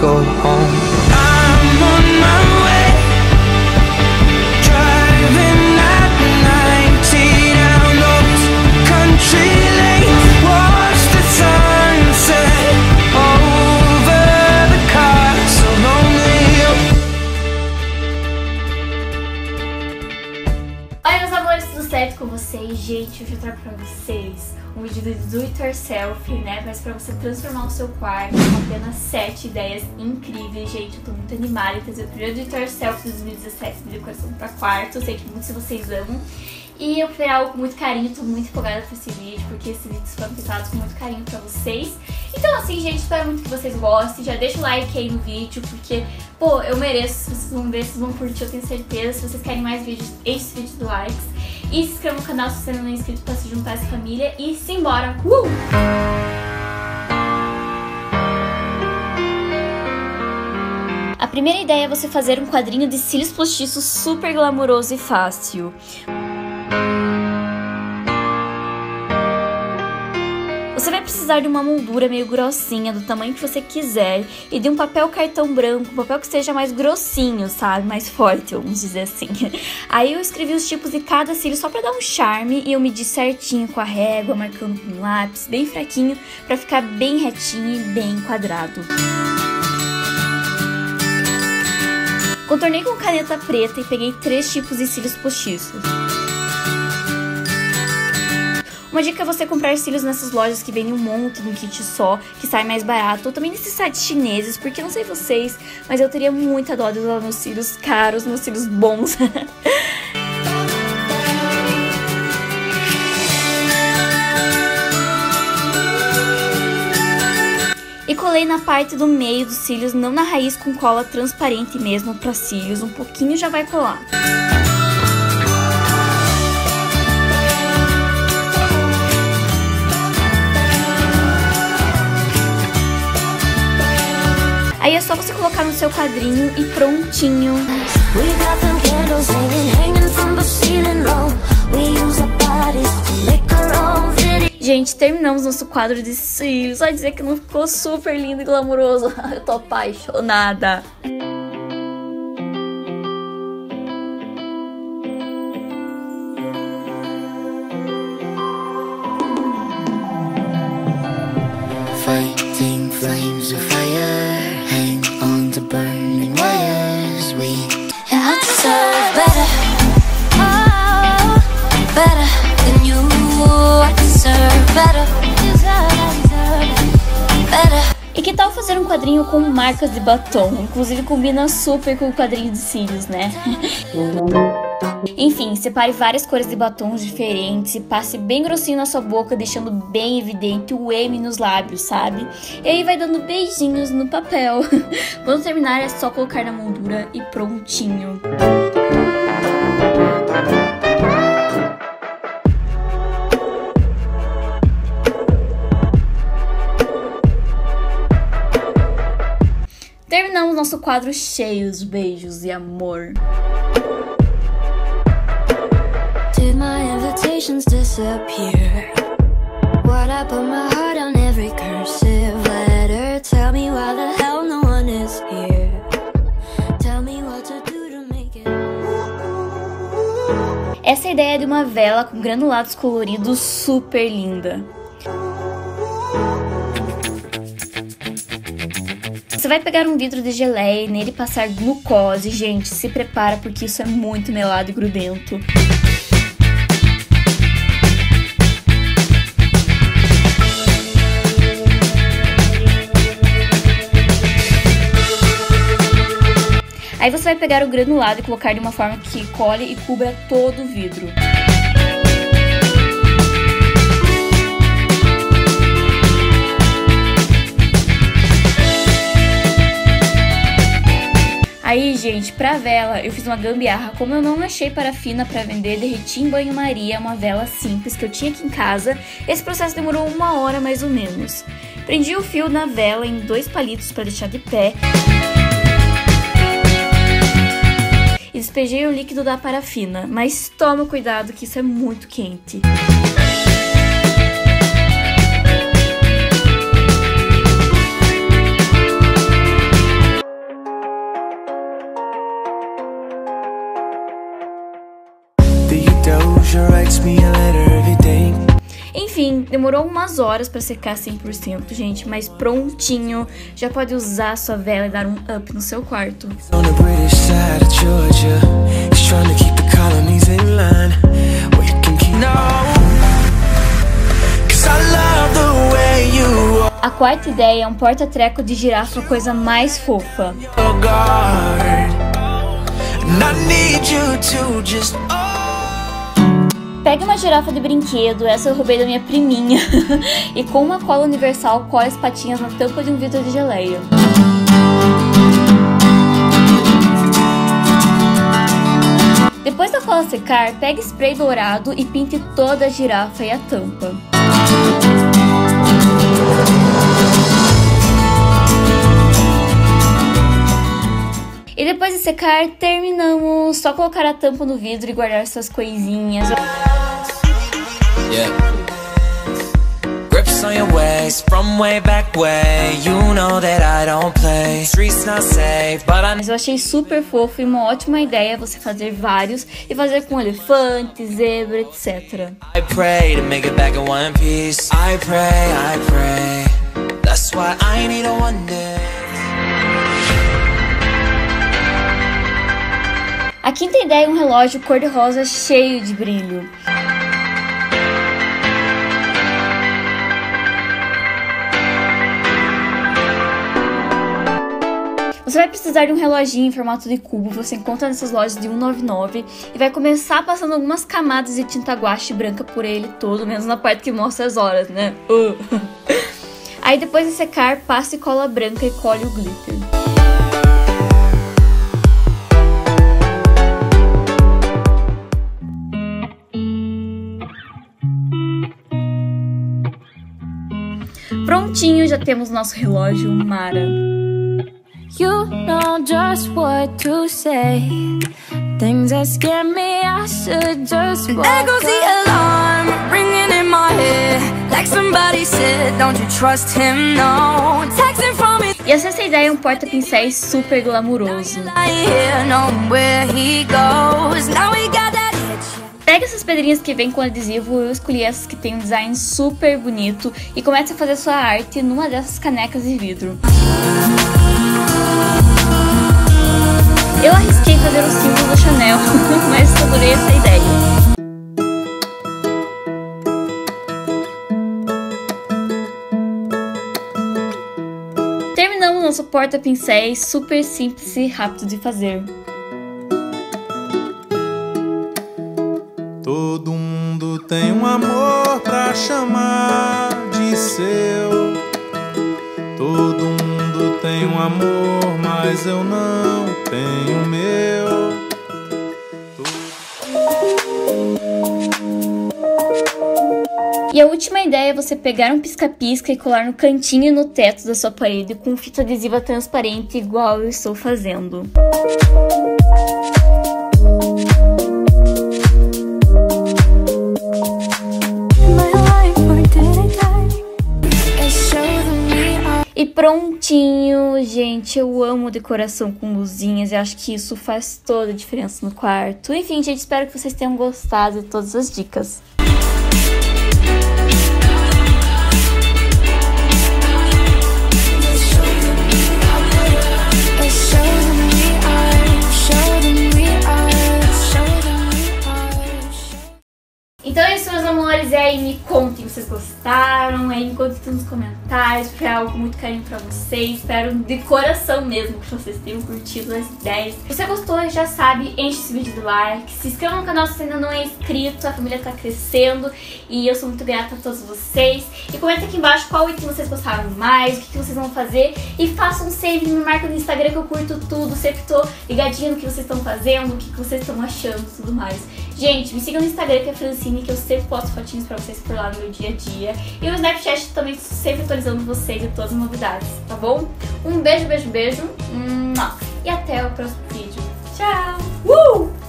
go home. I'm on my way, driving at 90 down those country lanes. Watch the sunset over the castle lonely. Oi, meus amores, tudo certo com vocês? Gente, hoje eu trago pra vocês um vídeo do it yourself, né? Mas pra você transformar o seu quarto com apenas 7 ideias incríveis. Gente, eu tô muito animada em trazer o primeiro do it yourself de 2017 de decoração pra quarto. Eu sei que muitos de vocês amam. E eu fiz algo com muito carinho, tô muito empolgada pra esse vídeo, porque esses vídeos foram pensados com muito carinho pra vocês. Então assim, gente, espero muito que vocês gostem. Já deixa o like aí no vídeo, porque, pô, eu mereço. Se vocês vão ver, vocês vão curtir, eu tenho certeza. Se vocês querem mais vídeos, enche esse vídeo de likes. E se inscreva no canal se você não é inscrito pra se juntar a essa família. E simbora! A primeira ideia é você fazer um quadrinho de cílios postiços super glamouroso e fácil. Você vai precisar de uma moldura meio grossinha, do tamanho que você quiser, e de um papel cartão branco, um papel que seja mais grossinho, sabe? Mais forte, vamos dizer assim. Aí eu escrevi os tipos de cada cílio só pra dar um charme, e eu medi certinho com a régua, marcando com um lápis, bem fraquinho, pra ficar bem retinho e bem quadrado. Contornei com caneta preta e peguei 3 tipos de cílios postiços. Uma dica é você comprar cílios nessas lojas que vendem um monte num kit só, que sai mais barato, ou também nesses sites chineses, porque não sei vocês, mas eu teria muita dó de usar meus cílios caros, meus cílios bons. E colei na parte do meio dos cílios, não na raiz, com cola transparente mesmo para cílios, um pouquinho já vai colar. Aí é só você colocar no seu quadrinho e prontinho. Gente, terminamos nosso quadro de cílios. Só dizer que não ficou super lindo e glamouroso. Eu tô apaixonada. Fighting flames of fire, hang on to burning wires. We I deserve better, oh, better than you. I deserve better, better. E que tal fazer um quadrinho com marcas de batom? Inclusive combina super com o quadrinho de cílios, né? Enfim, separe várias cores de batons diferentes e passe bem grossinho na sua boca, deixando bem evidente o M nos lábios, sabe? E aí vai dando beijinhos no papel. Quando terminar é só colocar na moldura e prontinho. Terminamos nosso quadro cheio de beijos e amor. Did my invitations disappear? Why'd I put my heart on every cursive letter? Tell me why the hell no one is here. Tell me what to do to make it. Essa é a ideia de uma vela com granulados coloridos super linda. Você vai pegar um vidro de geleia e nele passar glucose. Gente, se prepara porque isso é muito melado e grudento. Aí você vai pegar o granulado e colocar de uma forma que colhe e cubra todo o vidro. Aí, gente, pra vela, eu fiz uma gambiarra. Como eu não achei parafina pra vender, derreti em banho-maria uma vela simples que eu tinha aqui em casa. Esse processo demorou 1 hora mais ou menos. Prendi o fio na vela em 2 palitos pra deixar de pé. E despejei o líquido da parafina, mas toma cuidado que isso é muito quente. Demorou umas horas pra secar 100%, gente, mas prontinho. Já pode usar a sua vela e dar um up no seu quarto. A quarta ideia é um porta-treco de girafa, a coisa mais fofa. Pegue uma girafa de brinquedo, essa eu roubei da minha priminha, e com uma cola universal cole as patinhas na tampa de um vidro de geleia. Depois da cola secar, pegue spray dourado e pinte toda a girafa e a tampa. E depois de secar, terminamos. Só colocar a tampa no vidro e guardar suas coisinhas. Mas eu achei super fofo e uma ótima ideia você fazer vários e fazer com elefante, zebra, etc. I pray to make it back in one piece. I pray. That's why I need a wonder. A quinta ideia é um relógio cor-de-rosa cheio de brilho. Você vai precisar de um reloginho em formato de cubo, você encontra nessas lojas de R$1,99 e vai começar passando algumas camadas de tinta guache branca por ele todo, menos na parte que mostra as horas, né? Aí depois de secar, passe cola branca e cole o glitter. Prontinho, já temos nosso relógio Mara. You know just what to say. Things that scare me, I should just walk. There goes the alarm ringing in my head. Like somebody said, don't you trust him, no. Texting from me. E a sexta ideia é um porta-pincéis super glamouroso. Pega essas pedrinhas que vem com adesivo, eu escolhi essas que tem um design super bonito e comece a fazer sua arte numa dessas canecas de vidro. Eu arrisquei fazer o símbolo do Chanel, mas adorei essa ideia. Terminamos nosso porta-pincéis super simples e rápido de fazer. Todo mundo tem um amor pra chamar de seu. Todo mundo tem um amor, mas eu não tenho o meu. E a última ideia é você pegar um pisca-pisca e colar no cantinho e no teto da sua parede com fita adesiva transparente, igual eu estou fazendo. E prontinho, gente, eu amo decoração com luzinhas e acho que isso faz toda a diferença no quarto. Enfim, gente, espero que vocês tenham gostado de todas as dicas. Então é isso, meus amores, e aí me contem se vocês gostaram, aí me contem nos comentários, foi algo muito carinho pra vocês, espero de coração mesmo que vocês tenham curtido as ideias. Se você gostou, já sabe, enche esse vídeo de like, se inscreva no canal se você ainda não é inscrito, a família tá crescendo e eu sou muito grata a todos vocês. E comenta aqui embaixo qual item vocês gostaram mais, o que vocês vão fazer e façam um save, me marca no Instagram que eu curto tudo, sempre tô ligadinha no que vocês estão fazendo, o que vocês estão achando e tudo mais. Gente, me sigam no Instagram que é Francine, que eu sempre posto fotinhos pra vocês por lá no meu dia a dia. E no Snapchat também sempre atualizando vocês de todas as novidades, tá bom? Um beijo, beijo, beijo. E até o próximo vídeo. Tchau!